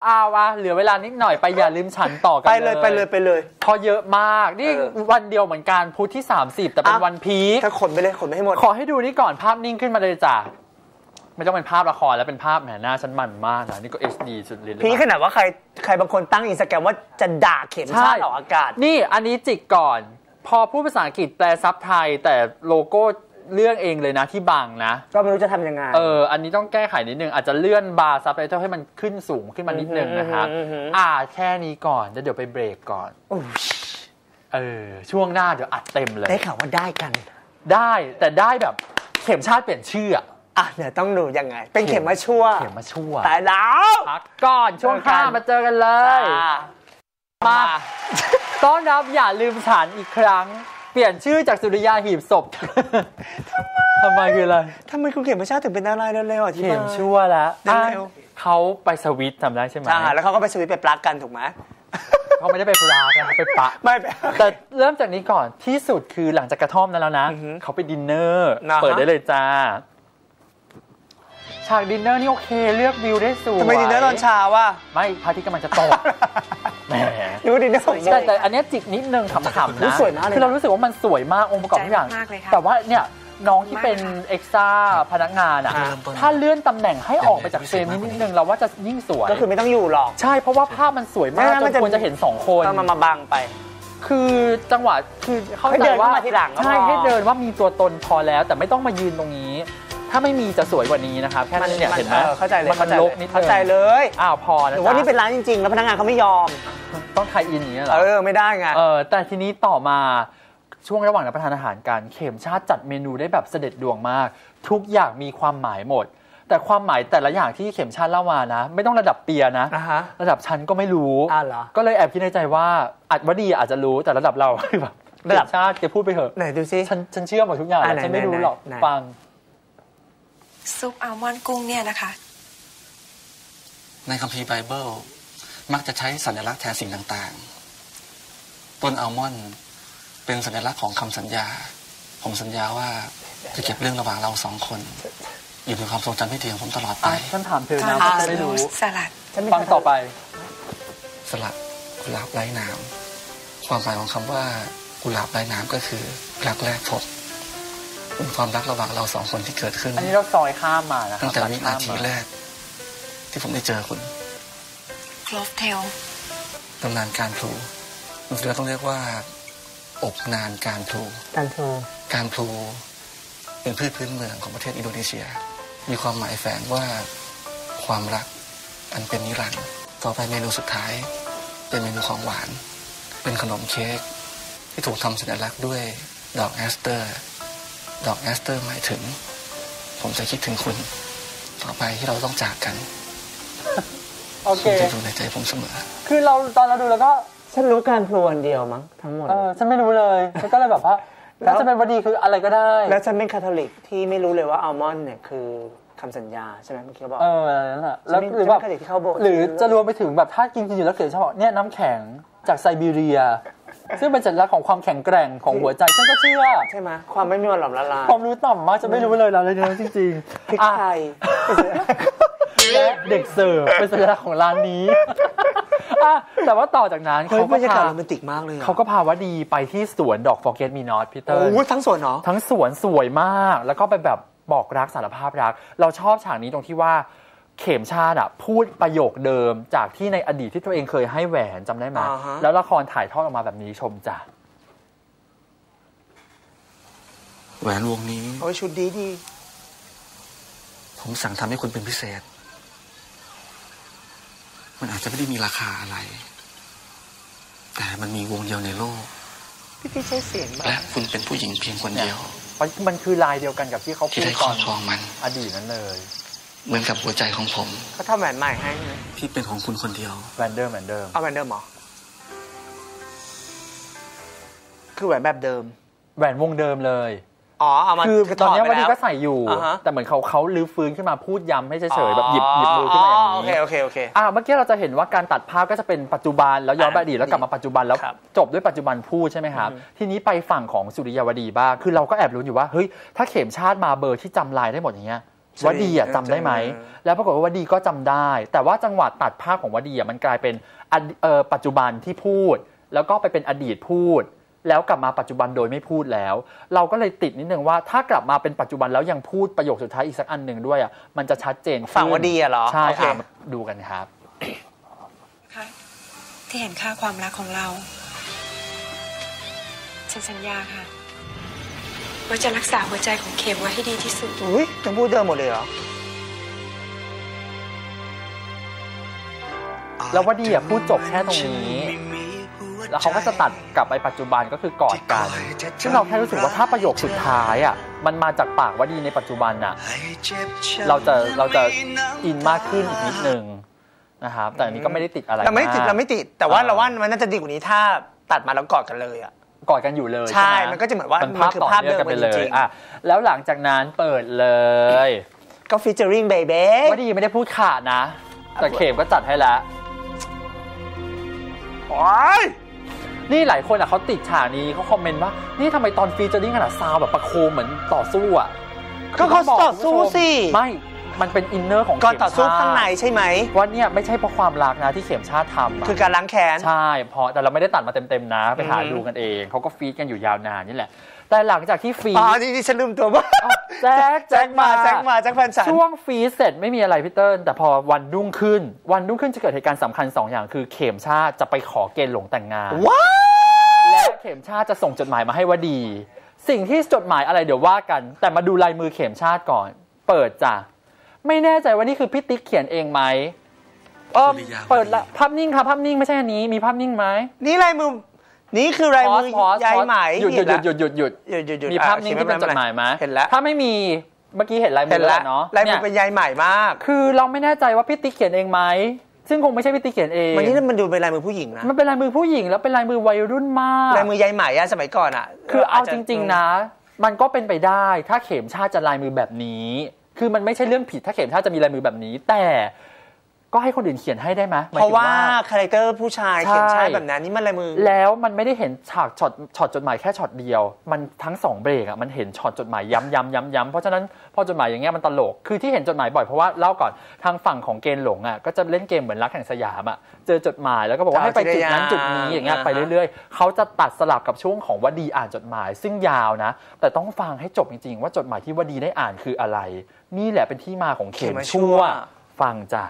เหลือเวลานิดหน่อยไปอย่าลืมฉันต่อกันไปเลยพอเยอะมากนี่วันเดียวเหมือนกันพุธที่30แต่เป็นวันพีคถ้าขนไปเลยขนไปให้หมดขอให้ดูนี่ก่อนภาพนิ่งขึ้นมาเลยจ้ะไม่ต้องเป็นภาพละครแล้วเป็นภาพแหมหน้าฉันมันมากนะนี่ก็ HD สุดฤทธิ์เลยพีขนาดว่าใครบางคนตั้งอินสตาแกรมว่าจะด่าเข็มชาติออกอากาศนี่อันนี้จิกก่อนพอพูดภาษาอังกฤษแปลซับไทยแต่โลโก้เรื่องเองเลยนะที่บังนะก็ไม่รู้จะทำยังไงอันนี้ต้องแก้ไขนิดนึงอาจจะเลื่อนบาร์ซับไตเติลให้มันขึ้นสูงขึ้นมานิดนึงนะครับแค่นี้ก่อนเดี๋ยวไปเบรกก่อนช่วงหน้าเดี๋ยวอัดเต็มเลยได้ข่าวว่าได้กันได้แต่ได้แบบเข็มชาติเปลี่ยนชื่อเดี๋ยวต้องดูยังไงเป็นเข็มมาชั่วตายแล้วพักก่อนช่วงหน้ามาเจอกันเลยมาต้อนรับอย่าลืมฉันอีกครั้งเปลี่ยนชื่อจากสุริยาหีบศพทำไมคืออะไรทำไมคุณเข็มมาชาติถึงเป็นอะไรเร็วๆที่เข็มชั่วแล้วเขาไปสวิตทำได้ใช่ไหมแล้วเขาก็ไปสวิตไปปลั๊กกันถูกไหมเขาไม่ได้ไปปลั๊กนะไปปะไม่แต่เริ่มจากนี้ก่อนที่สุดคือหลังจากกระท่อมนั้นแล้วนะเขาไปดินเนอร์เปิดได้เลยจ้าฉากดินเนอร์นี่โอเคเลือกวิวได้สวยทำไมดินเนอร์ตอนเช้าว่ะไม่พระอาทิตย์กำลังจะตกแหมดูดินเนอร์แต่อันนี้จิกนิดนึงขำๆนะคือเรารู้สึกว่ามันสวยมากองค์ประกอบทุกอย่างแต่ว่าเนี่ยน้องที่เป็นเอ็กซ่าพนักงานถ้าเลื่อนตำแหน่งให้ออกไปจากเฟรมนิดนึงเราว่าจะยิ่งสวยก็คือไม่ต้องอยู่หรอกใช่เพราะว่าภาพมันสวยมากจนควรจะเห็น2คนต้องมาบังไปคือจังหวะคือเข้าใจว่าใช่ให้เดินว่ามีตัวตนพอแล้วแต่ไม่ต้องมายืนตรงนี้ถ้าไม่มีจะสวยกว่านี้นะครับแค่นั้นเนี่ยเห็นไหมเข้าใจเลยมันลกนิดนึงเข้าใจเลยพอนะหรือว่านี่เป็นร้านจริงๆแล้วพนักงานเขาไม่ยอมต้องไทยอินอย่างนี้เหรอไม่ได้ไงแต่ทีนี้ต่อมาช่วงระหว่างรับประทานอาหารกันเข็มชาติจัดเมนูได้แบบเสด็จดวงมากทุกอย่างมีความหมายหมดแต่ความหมายแต่ละอย่างที่เข็มชาติเล่ามานะไม่ต้องระดับเปียนะระดับชั้นก็ไม่รู้ก็เลยแอบคิดในใจว่าอัดว่าดีอาจจะรู้แต่ระดับเราแบบระดับชาติแกพูดไปเถอะไหนดูซิฉันเชื่อหมดทุกอย่างฉันไม่รู้หรอกฟังซุปอัลมอนด์กุ้งเนี่ยนะคะในคัมภีร์ไบเบิลมักจะใช้สัญลักษณ์แทนสิ่งต่างๆต้นอัลมอนด์เป็นสัญลักษณ์ของคำสัญญาผมสัญญาว่าจะเก็บเรื่องระหว่างเรา2 คนอยู่ในความทรงจำที่ดีของผมตลอดไปฉันถามเธอนะไม่รู้สลัดฟังต่อไปสลัดกุหลาบไร้น้ำความหมายของคำว่ากุหลาบไร้น้ำก็คือรักแรกพบเป็นความรักระหว่างเรา2 คนที่เกิดขึ้นอันนี้เราซอยข้ามมานะตั้งแต่วินาทีแรกที่ผมได้เจอคุณคลอฟเทลตำนานการพลูเราต้องเรียกว่าอบนานการพลูการพลูเป็นพืชพื้นเมืองของประเทศอินโดนีเซียมีความหมายแฝงว่าความรักอันเป็นนิรันดร์ต่อไปเมนูสุดท้ายเป็นเมนูของหวานเป็นขนมเค้กที่ถูกทำสัญลักษณ์ด้วยดอกแอสเตอร์หมายถึงผมจะคิดถึงคุณต่อไปที่เราต้องจากกันโอเคจะอยู่ในใจผมเสมอคือเราตอนเราดูแล้วก็ฉันรู้การพลูอันเดียวมั้งทั้งหมดฉันไม่รู้เลยฉันก็เลยแบบว่าแล้วจะเป็นวดีคืออะไรก็ได้แล้วฉันเป็นคาทอลิกที่ไม่รู้เลยว่าอัลมอนด์เนี่ยคือคำสัญญาใช่ไหมเมื่อกี้เขาบอกนั่นแหละแล้วหรือว่าหรือจะรวมไปถึงแบบถ้ากินอยู่แล้วเกิดเฉพาะเนี่ยน้ำแข็งจากไซบีเรียซึ่งเป็นสัญลักษณ์ของความแข็งแกร่งของหัวใจฉันก็เชื่อใช่ไหมความไม่มีวันหลอมละลายความรู้ต่ำมากจะไม่รู้เลยเราเลยจริงๆพริกไทยและเด็กเสิร์ฟเป็นสัญลักษณ์ของร้านนี้แต่ว่าต่อจากนั้นเขาบรรยากาศโรแมนติกมากเลยเขาก็พาวดีไปที่สวนดอก Forget Me Not พีเตอร์ทั้งสวนเหรอทั้งสวนสวยมากแล้วก็ไปแบบบอกรักสารภาพรักเราชอบฉากนี้ตรงที่ว่าเข็มชาติพูดประโยคเดิมจากที่ในอดีตที่ตัวเองเคยให้แหวนจำได้ไหมแล้วละครถ่ายทอดออกมาแบบนี้ชมจ้ะแหวนวงนี้ชุดดีผมสั่งทำให้คุณเป็นพิเศษมันอาจจะไม่ได้มีราคาอะไรแต่มันมีวงเดียวในโลกพี่ใช้เสียงและคุณเป็นผู้หญิงเพียงคนเดียวมันคือลายเดียวกันกับที่เขาพูดก่อนมันอดีตนั้นเลยเหมือนกับหัวใจของผมเขาทำแหวนใหม่ให้ที่เป็นของคุณคนเดียวแหวนเดิมเอาแหวนเดิมเหรอคือแหวนแบบเดิมแหวนวงเดิมเลยเอามาคือตอนนี้วันนี้ก็ใส่อยู่แต่เหมือนเขาลื้อฟื้นขึ้นมาพูดย้ำให้เฉยๆแบบหยิบมือขึ้นมาอย่างนี้โอเคเมื่อกี้เราจะเห็นว่าการตัดภาพก็จะเป็นปัจจุบันแล้วย้อนไปอดีตแล้วกลับมาปัจจุบันแล้วจบด้วยปัจจุบันพูดใช่ไหมครับทีนี้ไปฝั่งของสุริยาวดีบ้างคือเราก็แอบลุ้นอยู่ว่าเฮ้ยถ้าเข็มชาติมาเบอร์ที่จำลายได้หมดอย่างเงี้ยวดีจำได้ไหมแล้วปรากฏว่าวดีก็จำได้แต่ว่าจังหวะตัดภาพของวดีมันกลายเป็นปัจจุบันที่พูดแล้วก็ไปเป็นอดีตพูดแล้วกลับมาปัจจุบันโดยไม่พูดแล้วเราก็เลยติดนิดนึงว่าถ้ากลับมาเป็นปัจจุบันแล้วยังพูดประโยคสุดท้ายอีกสักอันหนึ่งด้วยมันจะชัดเจนฝั่งวดีเหรอใช่มาดูกันครับค่ะที่เห็นค่าความรักของเราฉันสัญญาค่ะว่าจะรักษาหัวใจของเข็มไว้ให้ดีที่สุดอุ้ยยังพูดเดิมหมดเลยเหรอแล้ววดีพูดจบแค่ตรงนี้แล้วเขาก็จะตัดกลับไปปัจจุบันก็คือกอดกันซึ่งเราแค่รู้สึกว่าถ้าประโยคสุดท้ายมันมาจากปากวดีในปัจจุบันเราจะอินมากขึ้นอีกนิดนึงนะครับแต่อันนี้ก็ไม่ได้ติดอะไรเราไม่ติดแต่ว่าเราว่ามันน่าจะดีกว่านี้ถ้าตัดมาแล้วกอดกันเลยกอดกันอยู่เลยใช่มันก็จะเหมือนว่ามันคือภาพเดิมไปเลยแล้วหลังจากนั้นเปิดเลยก็ฟีเจอริ่งเบเบ้วดีไม่ได้พูดขาดนะแต่เข็มก็จัดให้แล้วนี่หลายคนเขาติดฉากนี้เขาคอมเมนต์ว่านี่ทำไมตอนฟีเจอริ่งขนาดซาวแบบประโคมเหมือนต่อสู้ก็เขาต่อสู้สิไม่มันเป็นอินเนอร์ของก่อนต่อสู้ข้างในใช่ไหมว่าเนี่ยไม่ใช่เพราะความรักนะที่เข็มชาติทำคือการล้างแค้นใช่เพราะแต่เราไม่ได้ตัดมาเต็มๆนะไปหาดูกันเองเขาก็ฟีดกันอยู่ยาวนานนี่แหละแต่หลังจากที่ฟีดนี่ฉันลืมตัวว่าแจ็คมาแจ็คแฟนฉันช่วงฟีดเสร็จไม่มีอะไรพี่เติ้ลแต่พอวันรุ่งขึ้นจะเกิดเหตุการณ์สำคัญ2อย่างคือเข็มชาติจะไปขอเกณฑ์หลงแต่งงานและเข็มชาติจะส่งจดหมายมาให้วดีสิ่งที่จดหมายอะไรเดี๋ยวว่ากันแต่มาดูลายมือเข็มชาติก่อนเปิดจ้ะไม่แน่ใจว่านี่คือพี่ติ๊กเขียนเองไหมเปิดละภาพนิ่งค่ะภาพนิ่งไม่ใช่อันนี้มีภาพนิ่งไหมนี่ลายมือนี่คือลายมือยายไหมหยุดมีภาพนิ่งที่เป็นจดหมายไหมเห็นแล้วถ้าไม่มีเมื่อกี้เห็นลายมือแล้วเนาะลายมือเป็นยายไหมมากคือเราไม่แน่ใจว่าพี่ติ๊กเขียนเองไหมซึ่งคงไม่ใช่พี่ติ๊กเขียนเองมันดูเป็นลายมือผู้หญิงนะมันเป็นลายมือผู้หญิงแล้วเป็นลายมือวัยรุ่นมากลายมือยายไหมสมัยก่อนคือเอาจริงๆนะมันก็เป็นไปได้ถ้าเข็มชาติจะลายมือแบบนี้คือมันไม่ใช่เรื่องผิดถ้าเข็มชาติจะมีลายมือแบบนี้แต่ก็ให้คนอื่นเขียนให้ได้ไหมเพราะว่าคาแรคเตอร์ผู้ชายเขียนชายแบบนั้นนี่มันลายมือแล้วมันไม่ได้เห็นฉากช็อตจดหมายแค่ช็อตเดียวมันทั้ง2เบรกมันเห็นช็อตจดหมายย้ำเพราะฉะนั้นพอจดหมายอย่างเงี้ยมันตลกคือที่เห็นจดหมายบ่อยเพราะว่าเล่าก่อนทางฝั่งของเกณฑ์หลงก็จะเล่นเกมเหมือนรักแห่งสยามเจอจดหมายแล้วก็บอกว่าให้ไปจุดนั้นจุดนี้อย่างเงี้ยไปเรื่อยๆเขาจะตัดสลับกับช่วงของวดีอ่านจดหมายซึ่งยาวนะแต่ต้องฟังให้จบจริงๆว่าจดหมายที่วดีได้อ่านคืออะไรนี่แหละเป็นที่มาของเข็มชั่วฟังจ้ะ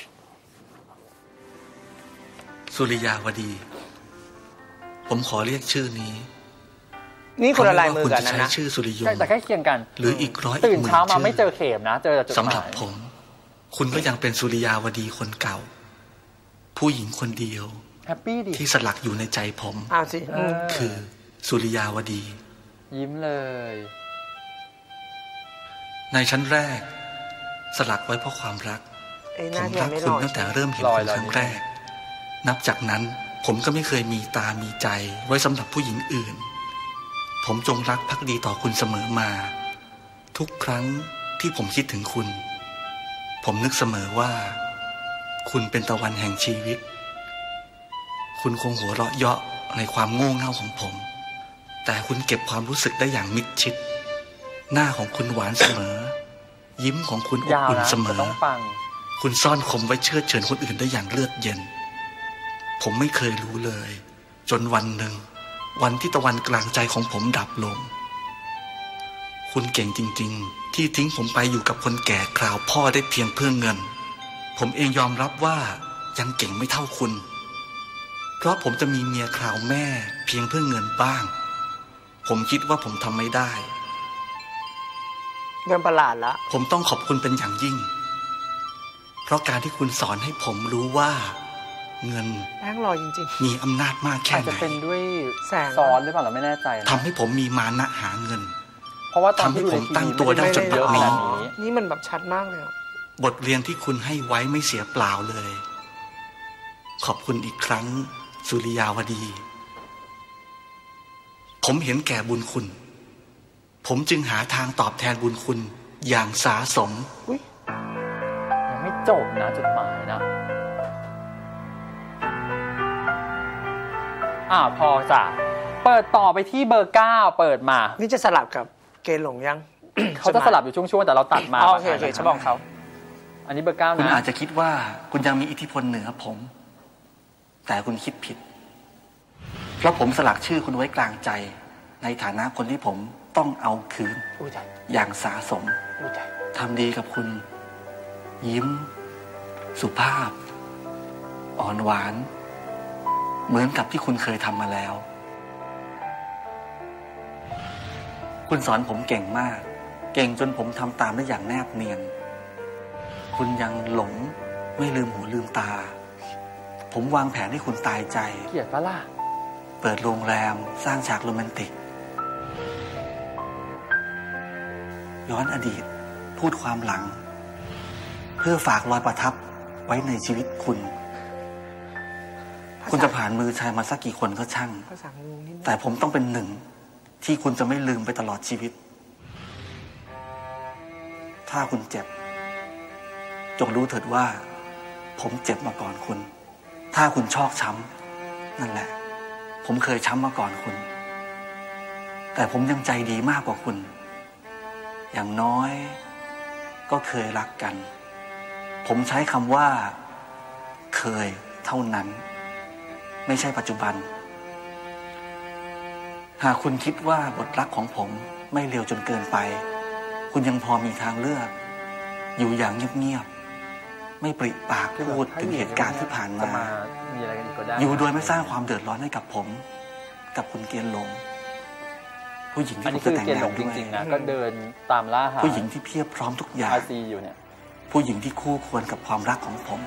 สุริยาวดีผมขอเรียกชื่อนี้นี่คนละลายมือกันนะคุณจะใช้ชื่อสุริยงแต่ใกล้เคียงกันหรืออีก100 ตื่นเช้ามาไม่เจอเข็มนะเจอจดหมายสำหรับผมคุณก็ยังเป็นสุริยาวดีคนเก่าผู้หญิงคนเดียวแฮปปี้ดิที่สลักอยู่ในใจผมสิคือสุริยาวดียิ้มเลยในชั้นแรกสลักไว้เพราะความรักผมรักคุณตั้งแต่เริ่มเห็นคุณครั้งแรกนับจากนั้นผมก็ไม่เคยมีตามีใจไว้สำหรับผู้หญิงอื่นผมจงรักภักดีต่อคุณเสมอมาทุกครั้งที่ผมคิดถึงคุณผมนึกเสมอว่าคุณเป็นตะวันแห่งชีวิตคุณคงหัวเราะเยาะในความโง่เง่าของผมแต่คุณเก็บความรู้สึกได้อย่างมิดชิดหน้าของคุณหวานเสมอยิ้มของคุณอบอุ่นเสมอคุณซ่อนคมไว้เชื่อเชิญคนอื่นได้อย่างเลือดเย็นผมไม่เคยรู้เลยจนวันหนึ่งวันที่ตะวันกลางใจของผมดับลงคุณเก่งจริงๆที่ทิ้งผมไปอยู่กับคนแก่คราวพ่อได้เพียงเพื่อเงินผมเองยอมรับว่ายังเก่งไม่เท่าคุณเพราะผมจะมีเมียคราวแม่เพียงเพื่อเงินบ้างผมคิดว่าผมทำไม่ได้เรื่องประหลาดละผมต้องขอบคุณเป็นอย่างยิ่งเพราะการที่คุณสอนให้ผมรู้ว่าเงินแม่งรอจริงๆมีอำนาจมากแค่ไหนอาจจะเป็นด้วยแสงซ้อนหรือเปล่าเราไม่แน่ใจทำให้ผมมีมานะหาเงินเพราะว่าตอนที่ผมตั้งตัวได้จนแบบนี้นี่มันแบบชัดมากเลยบทเรียนที่คุณให้ไว้ไม่เสียเปล่าเลยขอบคุณอีกครั้งสุริยาวดีผมเห็นแก่บุญคุณผมจึงหาทางตอบแทนบุญคุณอย่างสาสมยังไม่จบนะจดหมายนะพอจ้ะเปิดต่อไปที่เบอร์9เปิดมานี่จะสลับกับเกณฑ์หลงยังเขาจะสลับอยู่ช่วงๆแต่เราตัดมาโอเคฉันบอกเขาอันนี้เบอร์ 9นะคุณอาจจะคิดว่าคุณยังมีอิทธิพลเหนือผม แต่คุณคิดผิดเพราะผมสลักชื่อคุณไว้กลางใจในฐานะคนที่ผมต้องเอาคืนอย่างสาสมทำดีกับคุณ ยิ้ม สุภาพ อ่อนหวาน เหมือนกับที่คุณเคยทำมาแล้วคุณสอนผมเก่งมากเก่งจนผมทำตามได้อย่างแนบเนียนคุณยังหลงไม่ลืมหูลืมตาผมวางแผนให้คุณตายใจเกลียดปะล่ะเปิดโรงแรมสร้างฉากโรแมนติกย้อนอดีตพูดความหลังเพื่อฝากรอยประทับไว้ในชีวิตคุณจะผ่านมือชายมาสักกี่คนก็ช่างแต่ผมต้องเป็นหนึ่งที่คุณจะไม่ลืมไปตลอดชีวิตถ้าคุณเจ็บจงรู้เถิดว่าผมเจ็บมาก่อนคุณถ้าคุณชอกช้ำนั่นแหละผมเคยช้ำมาก่อนคุณแต่ผมยังใจดีมากกว่าคุณอย่างน้อยก็เคยรักกันผมใช้คำว่าเคยเท่านั้นไม่ใช่ปัจจุบันหากคุณคิดว่าบทรักของผมไม่เร็วจนเกินไปคุณยังพอมีทางเลือกอยู่อย่างเงียบๆไม่ปริปากพูดถึงเหตุการณ์ที่ผ่านมาอยู่โดยไม่สร้างความเดือดร้อนให้กับผมกับคุณเกียรติหลงผู้หญิงที่ผมจะแต่งงานด้วยนะก็เดินตามล่าหาผู้หญิงที่เพียบพร้อมทุกอย่างอยู่เนี่ยผู้หญิงที่คู่ควรกับความรักของผม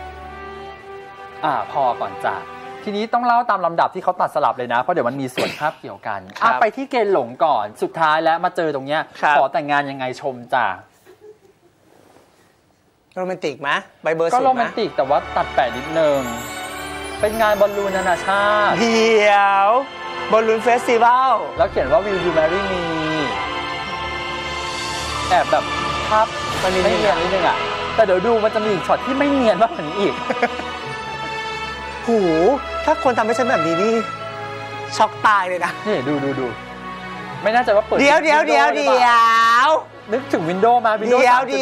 พอก่อนจ้ะทีนี้ต้องเล่าตามลำดับที่เขาตัดสลับเลยนะเพราะเดี๋ยวมันมีส่วนคาบเกี่ยวกันไปที่เกณฑ์หลงก่อนสุดท้ายแล้วมาเจอตรงเนี้ยขอแต่งงานยังไงชมจ้ะโรแมนติกไหมใบเบอร์10 ก็โรแมนติกแต่ว่าตัดแปะนิดนึงเป็นงานบอลลูนนานาชาติเดี๋ยวบอลลูนเฟสติวัลแล้วเขียนว่า Will you marry me แอบแบบภาพมันไม่เนียนนิดนึงอ่ะแต่เดี๋ยวดูมันจะมีอีกช็อตที่ไม่เนียนมากกว่านี้อีกหูถ้าคนทำให้ฉันแบบนี้นี่ช็อกตายเลยนะนี่ดูไม่น่าจะว่าเปิดเดี๋ยวนึกถึงวินโดว์มาวินโดว์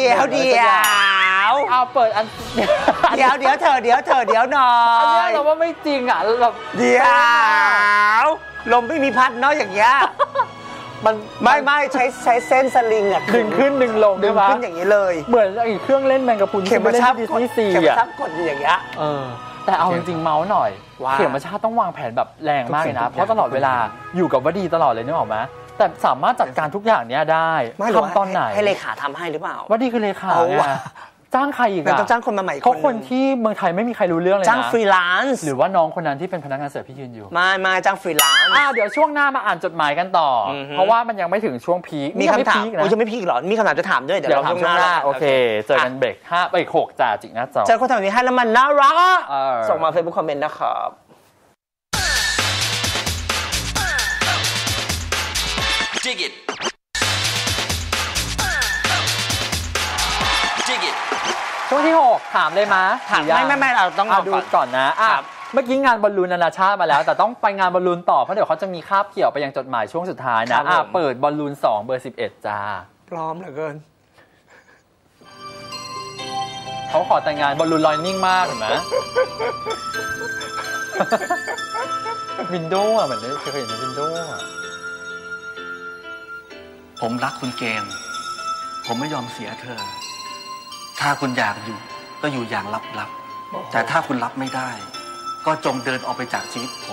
เอาเปิดอันเดี๋ยวเธอหน่อยอันนี้เราว่าไม่จริงอ่ะเราเดี๋ยวลมไม่มีพัดเนาะอย่างเงี้ยมันไม่ใช้เส้นสลิงอ่ะดึงขึ้นดึงลงดึงขึ้นอย่างนี้เลยเหมือนไอ้เครื่องเล่นแมงกะพรุนเข็มชับดิสนีย์ซีอ่ะกดอย่างเงี้ยแต่เอาจริงๆเมาส์หน่อยเข็มชาติต้องวางแผนแบบแรงมากเลยนะเพราะตลอดเวลาอยู่กับวดีตลอดเลยนึกออกไหมแต่สามารถจัดการทุกอย่างเนี้ยได้ทำตอนไหนให้เลขาทำให้หรือเปล่าวดีคือเลขาจ้างใครอีกอะต้องจ้างคนมาใหม่เขาคนที่เมืองไทยไม่มีใครรู้เรื่องเลยนะจ้างฟรีแลนซ์หรือว่าน้องคนนั้นที่เป็นพนักงานเสิร์ฟที่ยืนอยู่ไม่จ้างฟรีแลนซ์เดี๋ยวช่วงหน้ามาอ่านจดหมายกันต่อเพราะว่ามันยังไม่ถึงช่วงพีคมีคำถามจะไม่พีคหรอมีคำถามจะถามด้วยเดี๋ยวเราช่วงหน้าโอเคเจอกันเบรก5ไป6จ่าจิกหน้าจอเจอคนถามนี้ให้แล้วมันน่ารักส่งมา Facebook คอมเมนต์นะครับช่วงที่6ถามเลยมะถามไม่เราต้องดูก่อนนะเมื่อกี้งานบอลลูนนานาชาติมาแล้วแต่ต้องไปงานบอลลูนต่อเพราะเดี๋ยวเขาจะมีคาบเกี่ยวไปยังจดหมายช่วงสุดท้ายนะเปิดบอลลูน2เบอร์11จ้าพร้อมเหลือเกินเขาขอแต่งงานบอลลูนลอยนิ่งมากเห็นไหมวินโดว์เหมือนเคยเห็นวินโดว์ผมรักคุณเกณฑ์ผมไม่ยอมเสียเธอถ้าคุณอยากอยู่ก็อยู่อย่างลับๆแต่ถ้าคุณรับไม่ได้ก็จงเดินออกไปจากชีวิตผม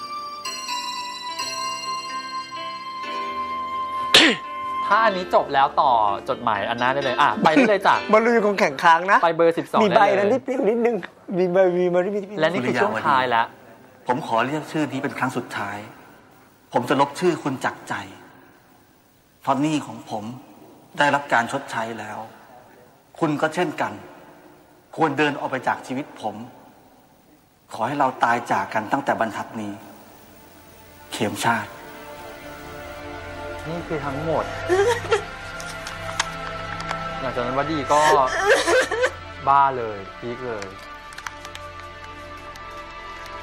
ถ้าอันนี้จบแล้วต่อจดหมายอันนั้นได้เลยไปได้เลยจ้ะบอลลูนคงแข่งค้างนะไปเบอร์12 มีใบนั้นนิดนึงมีใบและนี่คือช่วงท้ายแล้วผมขอเรียกชื่อนี้เป็นครั้งสุดท้ายผมจะลบชื่อคุณจากใจเพราะหนี้ของผมได้รับการชดใช้แล้วคุณก็เช่นกันควรเดินออกไปจากชีวิตผมขอให้เราตายจากกันตั้งแต่บรรทัดนี้เข็มชาตินี่คือทั้งหมดหลังจากนั้นวดีก็บ้าเลยพีคเลย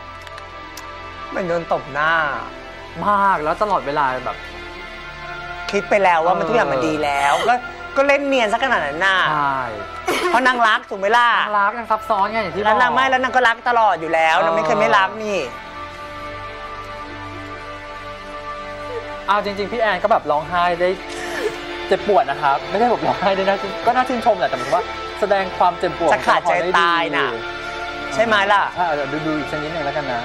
มันโดนตบหน้ามากแล้วตลอดเวลาแบบคิดไปแล้วว่ามันทุกอย่างมันดีแล้วก็เล่นเนียนซะขนาดนั้นน่ะใช่เพราะนางรักถูกไหมล่ะนางรักนางซับซ้อนไงอย่างที่บอกแล้วนางไม่แล้วนางก็รักตลอดอยู่แล้วนางไม่เคยไม่รักนี่เอาจริงๆพี่แอนก็แบบร้องไห้ได้เจ็บปวดนะครับไม่ได้แบบร้องไห้ได้นะก็น่าชื่นชมแหละแต่หมายถึงว่าแสดงความเจ็บปวดจะขาดใจตายน่ะใช่ไหมล่ะเดี๋ยวดูอีกสักนิดหนึ่งแล้วกันนะ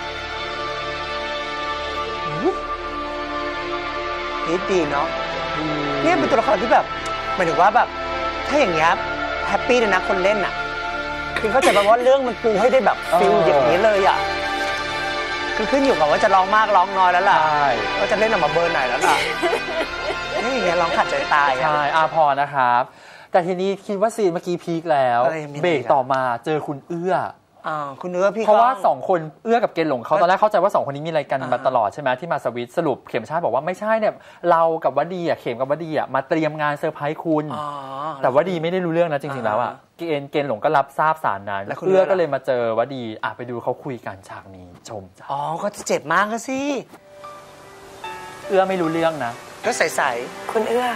นี่ดีเนาะนี่เป็นตัวละครที่แบบหมายถึงว่าแบบถ้าอย่างเงี้ยแฮปปี้เลยนะคนเล่นอ่ะคือเข้าใจป่ะว่าเรื่องมันปูให้ได้แบบฟิลอย่างนี้เลยอ่ะคือขึ้นอยู่กับว่าจะร้องมากร้องน้อยแล้วล่ะว่าจะเล่นออกมาเบอร์ไหนแล้วล่ะนี่อย่างเงี้ยร้องขาดใจตายใช่พอนะครับแต่ทีนี้คิดว่าซีนเมื่อกี้พีคแล้วเบรกต่อมาเจอคุณเอื้อคุณเอื้อพี่เพราะว่า2คนเอื้อกับเกณฑ์หลงเขาตอนแรกเข้าใจว่า2คนนี้มีอะไรกันมาตลอดใช่ไหมที่มาสวิตสรุปเข็มชาติบอกว่าไม่ใช่เนี่ยเรากับวดีเข็มกับวดีมาเตรียมงานเซอร์ไพรส์คุณแต่วดีไม่ได้รู้เรื่องนะจริงๆแล้วเกณฑ์หลงก็รับทราบสารนั้นเอื้อก็เลยมาเจอวดีไปดูเขาคุยกันฉากนี้ชมจ้ะก็เจ็บมากก็สิเอื้อไม่รู้เรื่องนะก็ใสๆคุณเอื้อ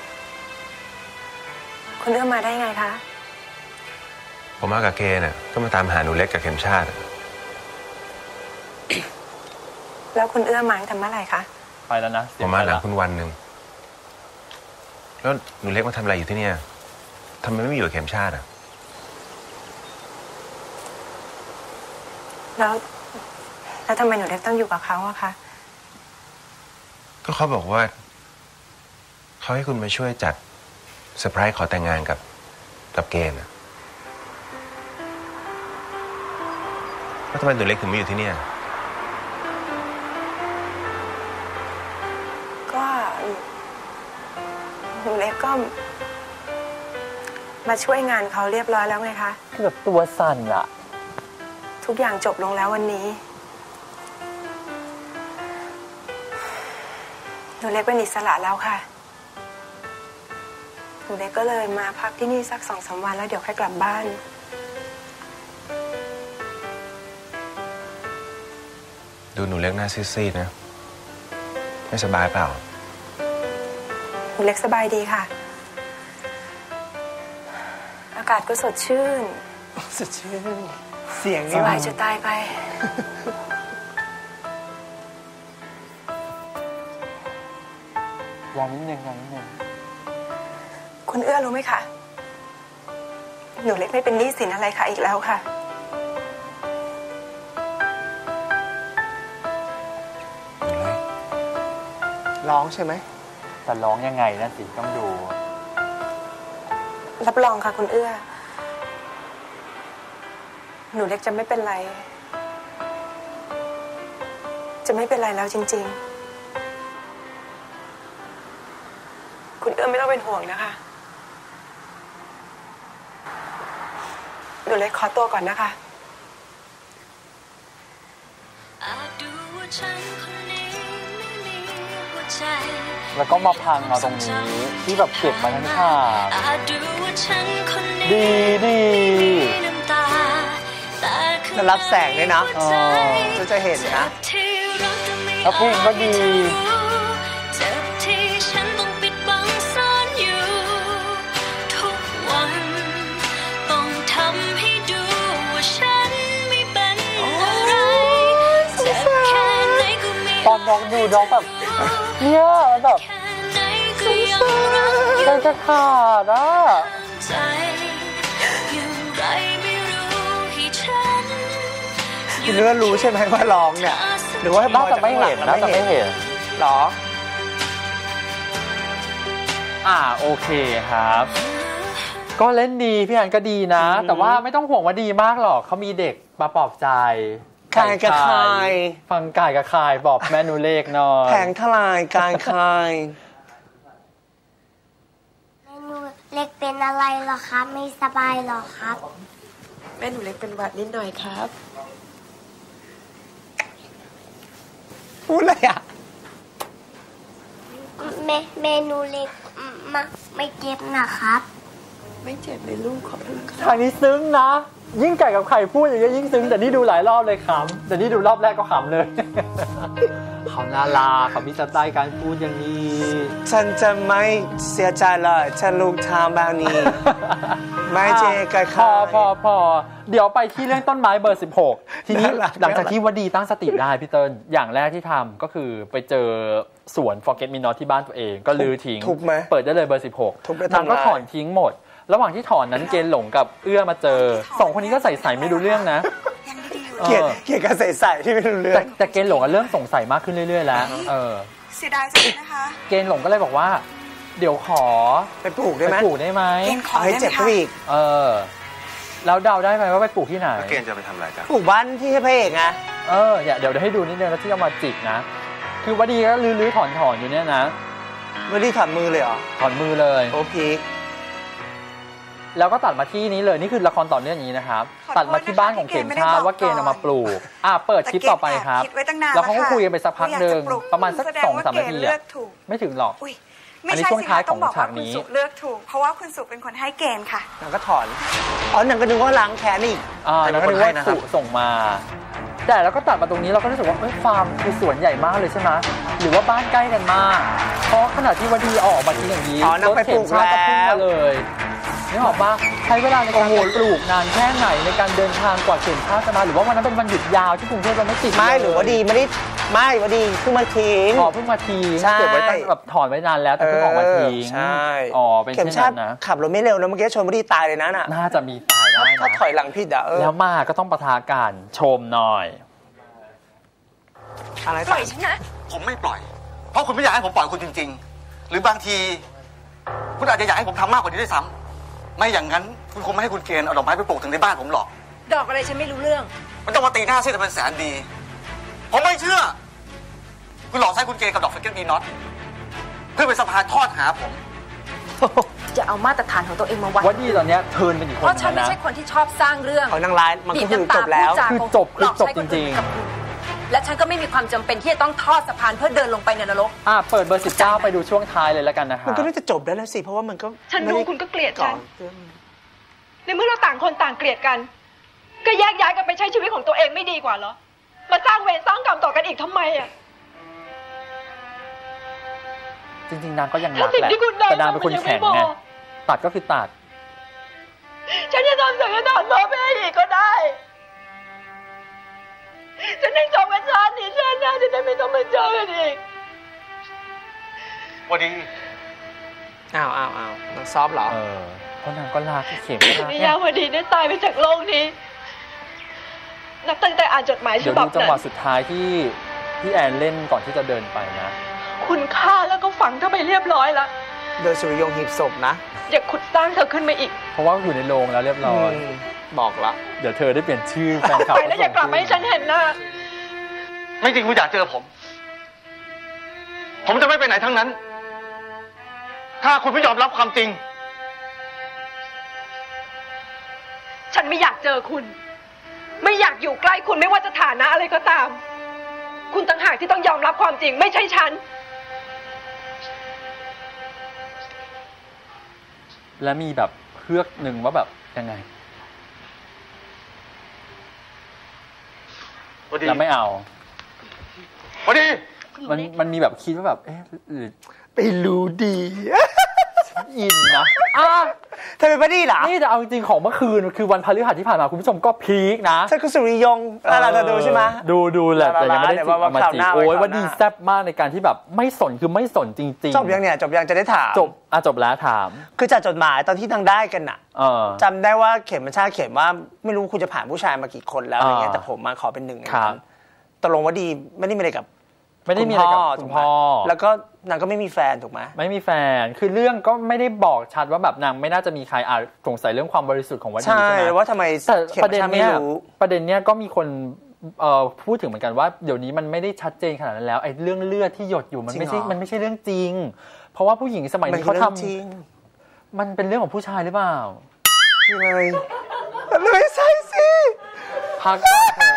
มาได้ไงคะผมมากับเกน่ะก็มาตามหาหนูเล็กกับเข็มชาติแล้วคุณเอื้อมาตั้งแต่เมื่อไหร่คะไปแล้วนะผมมาหลังคุณวันหนึ่งแล้วหนูเล็กมาทำอะไรอยู่ที่นี่ทำไมไม่อยู่กับเข็มชาติแล้วทำไมหนูเล็กต้องอยู่กับเขาอะคะก็เขาบอกว่าเขาให้คุณมาช่วยจัดเซอร์ไพรส์ขอแต่งงานกับเกน่ะแล้วทำไมหนูเล็กถึงไม่อยู่ที่นี่ก็หนูเล็กก็มาช่วยงานเขาเรียบร้อยแล้วไงคะคือแบบตัวสั่นอะทุกอย่างจบลงแล้ววันนี้หนูเล็กเป็นอิสระแล้วค่ะหนูเล็กก็เลยมาพักที่นี่สัก 2-3 วันแล้วเดี๋ยวค่อยกลับบ้านดูหนูเล็กหน้าซีดๆนะไม่สบายเปล่าหนูเล็กสบายดีค่ะอากาศก็สดชื่นเสียงสบายจะตายไปวางนิดนึงคุณเอื้อรู้ไหมคะหนูเล็กไม่เป็นหนี้สินอะไรค่ะอีกแล้วค่ะร้องใช่ไหมแต่ร้องยังไงนะสิต้องดูรับรองค่ะคุณเอื้อหนูเล็กจะไม่เป็นไรแล้วจริงๆคุณเอื้อไม่ต้องเป็นห่วงนะคะหนูเล็กขอตัวก่อนนะคะแล้วก็มาพังเอาตรงนี้ที่แบบเก็บมาทั้งฉากดีจะรับแสงด้วยนะจะเห็นนะแล้วเพลงก็ดีตอนน้องดูน้องแบบเนี่ยแบบใจจะขาดคุณเลือรู้ใช่ไหมว่าร้องเนี่ยหรือว่าน่าจะไม่เห็นหรอโอเคครับก็เล่นดีพี่อันก็ดีนะแต่ว่าไม่ต้องห่วงว่าดีมากหรอกเขามีเด็กมาปลอบใจกายกับคายฟังกายกับคายบอกแม่นูเลขหน่อยแผงทลายกายคายแม่นูเล็กเป็นอะไรหรอครับไม่สบายหรอครับแม่หนูเล็กเป็นหวัดนิดหน่อยครับพูดอะไรเมนูเล็กไม่เจ็บนะครับไม่เจ็บเลยลูกขอบคุณค่ะทางนี้ซึ้งนะ ยิ่งไก่กับไข่พูดอย่างเงี้ยยิ่งซึ้งแต่นี่ดูหลายรอบเลยขำแต่นี่ดูรอบแรกก็ขำเลย เขาน่ารักเขามีสไตล์การพูดอย่างนี้ฉันจะไม่เสียใจเลยถ้าลูกทำแบบนี้ ไม่เจ๊กับใครพอเดี๋ยวไปที่เรื่องต้นไม้เบอร์ 16 ทีนี้น่ารักหลังจากที่วดีตั้งสติได้พี่เติ้ลอย่างแรกที่ทำก็คือไปเจอสวน Forget Me Not ที่บ้านตัวเองก็ลื้อทิ้งทุบไหมเปิดได้เลยเบอร์ทุบไป 16 ทำนางก็ลายถอนทิ้งหมด ระหว่างที่ถอนนั้นเกณฑ์หลงกับเอื้อมาเจอสองคนนี้ก็ใส่ไม่รู้เรื่องนะเกลียดกันใส่ๆที่ไม่รู้เรื่องแต่เกณฑ์หลงเริ่มสงสัยมากขึ้นเรื่อยๆแล้วเสียดายจังนะคะเกณฑ์หลงก็เลยบอกว่า เดี๋ยวขอไปปลูกได้ไหมปลูกได้ไหมเกณฑ์ขอเอาให้ได้ไหมเจ็บคะไปอีกแล้วเดาได้ไหมว่าไปปลูกที่ไหนเกณฑ์จะไปทำอะไรกันปลูกบ้านที่ให้พระเอกไงเดี๋ยวให้ดูนิดนึงแล้วที่เอามาจิกนะ คือวดีก็ลื้อๆถอนอยู่เนี่ยนะไม่ได้ถอดมือเลยเหรอถอนมือเลยโอ้พีคแล้วก็ตัดมาที่นี้เลยนี่คือละครต่อเนื่องอย่างนี้นะครับ ตัดมาที่บ้านของเข็มชาว่าเกณฑ์เอามาปลูกเปิดคลิปต่อไปครับคิดไว้ตั้งนานแล้วเขาก็คุยกันไปสักพักหนึ่งอยากจปลูประมาณสักแสดงว่า 2-3 นาทีเกณฑ์เลือกถูกไม่ถึงหรอกอุ๊ยอัไม่นนี้ใช่ช่วงสิท้ายคะขต้ออง งบอกฉาว่าก คุณนี้สุเลือกถูก เพราะว่าคุณสุเป็นคนให้เกณฑ์ค่ะนางก็ถอนนางก็นึกว่าล้างแค้นอีกแล้วก็นึกว่าสุส่งมา แต่แล้วก็ตัดมาตรงนี้เราก็รู้สึกว่าฟาร์มคือสวนใหญ่มากเลยใช่ไหมหรือว่าบ้านใกล้กันมากเพราะขณะที่วดีออกมาทิ้งอย่างนี้นางไปปลูกรถเข็นชาติก็พุ่งมาเลยนี่บอกว่าใช้เวลาในการไปปลูกนานแค่ไหนในการเดินทางกว่าเข็นชาติจะมาหรือว่าวันนั้นเป็นวันหยุดยาวที่กรุงเทพเราไม่ติดไม่หรือว่าดีไม่ได้ไม่ว่าดีเพิ่งมาทิ้งเพิ่งมาทิ้งใช่เก็บไว้ตั้งแบบถอนไว้นานแล้วแต่เพิ่งออกมาทิ้งใช่เป็นเข็มเช่นชานั้ตินนะขับรถไม่เร็วนะเมื่อกี้ชนไม่ได้ตายเลยนะน่ะน่าจะมีตายได้ถ้านะถอยหลังผิดอ่ะแล้วมาก็ต้องปะทะกันชมหน่อยอะไรปล่อยฉันนะผมไม่ปล่อย เพราะคุณไม่อยากให้ผมปล่อยคุณจริงๆ หรือบางที คุณอาจจะอยากให้ผมทำมากกว่านี้ด้วยซ้ำไม่อย่างนั้นคุณคงไม่ให้คุณเกณฑ์เอาดอกไม้ไปปลูกถึงในบ้านผมหรอกดอกอะไรฉันไม่รู้เรื่องมันต้องมาตีหน้าเส้นเป็นแสนดี ผมไม่เชื่อ คุณหลอกใช้คุณเกณฑ์กับดอกเฟกเกอร์บีน็อตเพื่อเป็นสะพานทอดหาผมจะเอามาตรฐานของตัวเองมาวัดว่าดีตอนเนี้ยเทิร์นเป็นอีกคนเพราะฉันนึไม่งใช่นะคนที่ชอบสร้างเรื่องเขานางร้ายมันก็คือจบแล้วคือจบจริงๆและฉันก็ไม่มีความจำเป็นที่จะต้องทอดสะพานเพื่อเดินลงไปในนรกเปิดเบอร์ 19 ไปดูช่วงท้ายเลยแล้วกันนะคะมันก็น่าจะจบได้แล้วสิเพราะว่ามันก็ฉันรู้คุณก็เกลียดฉันเรื่องในเมื่อเราต่างคนต่างเกลียดกัน ก็แยกย้ายกันไปใช้ชีวิตของตัวเองไม่ดีกว่าเหรอ มาสร้างเวรสร้างกรรมต่อกันอีกทำไมอ่ะจริงๆนางก็ยังรักถ้าสิ่งแหละที่คุณได้แต่นางเป็นคนแข็งมันยังไม่ไงพอตัดก็คือตัดฉันจะทำสังฆทานเพื่อแม่อีกก็ได้ ฉันยังจบกันชาตินี้ชาติหน้าจะได้ไม่ต้องมาเจอกันอีกวันนี้อ้าวนางซอฟเหรอเพราะนางก็รักเข็มก็รักนิยามวดีได้ตายไปจากโลกนี้ นับตั้งแต่อ่านจดหมายฉเดี๋ยวบับดูจังนั้หวะนสุดท้ายที่พี่แอนเล่นก่อนที่จะเดินไปนะคุณฆ่าแล้วก็ฝังเธอไปเรียบร้อยแล้วโดยสุริยงหีบศพนะอย่าขุดสร้างเธอขึ้นมาอีกเพราะว่าอยู่ในโรงแล้วเรียบร้อยบอกละเดี๋ยวเธอได้เปลี่ยนชื่อแฟนคลับไปแล้วอย่ากลับมาให้ฉันเห็นหน้าไม่จริงคุณอยากเจอผม ผมจะไม่ไปไหนทั้งนั้น ถ้าคุณไม่ยอมรับความจริงฉันไม่อยากเจอคุณ ไม่อยากอยู่ใกล้คุณไม่ว่าจะฐานะอะไรก็ตาม คุณต่างหากที่ต้องยอมรับความจริง ไม่ใช่ฉันและมีแบบเฮือกหนึ่งว่าแบบยังไงแล้วไม่เอาพอดีมันมีแบบคิดว่าแบบหรือไปรู้ดีอินนะเธอเป็นพอดีเหรอนี่แต่เอาจริงๆของเมื่อคืนคือวันพฤหัสที่ผ่านมาคุณผู้ชมก็พีคนะเธอก็สุริยงเราจะดูใช่ไหมดูแหละแต่ยังไม่ได้เดี๋ยวจิกเอามาคราวจิหกน้าโอ้ยไว้คราวหน้าว่าดีแซ่บมากในการที่แบบไม่สนคือไม่สนจริงๆจบยังเนี่ยจบยังจะได้ถามจบแล้วถามคือจากจดหมายตอนที่นางได้กันน่ะจจำได้ว่าเข็มมันชาเข็มว่าไม่รู้คุณจะผ่านผู้ชายมากี่คนแล้วอะไรเงี้ยอ่าแต่ผมมาขอเป็นหนึ่งในครันั้บนตกลงว่าดีไม่ได้มีอะไรกับไม่ได้มีอะไรกับถูคุกณไหมพ่อแล้วก็นางก็ไม่มีแฟนถูกไหมไม่มีแฟนคือเรื่องก็ไม่ได้บอกชัดว่าแบบนางไม่น่าจะมีใครสงสัยเรื่องความบริสุทธิ์ของวดีใช่ใช่ไหมว่าทำไมแต่เข็มประเด็นชาไม่เนี้ยรู้ประเด็นเนี้ยก็มีคนพูดถึงเหมือนกันว่าเดี๋ยวนี้มันไม่ได้ชัดเจนขนาดนั้นแล้วไอ้เรื่องเลือดที่หยดอยู่มันไม่ใช่จริงเหรอมันไม่ใช่เรื่องจริง เพราะว่าผู้หญิงสมัยมันนี้คือเขาเรื่องทจริงำมันเป็นเรื่องของผู้ชายหรือเปล่าคืออะไรไม่ใช่สิพักก่อนเถอะ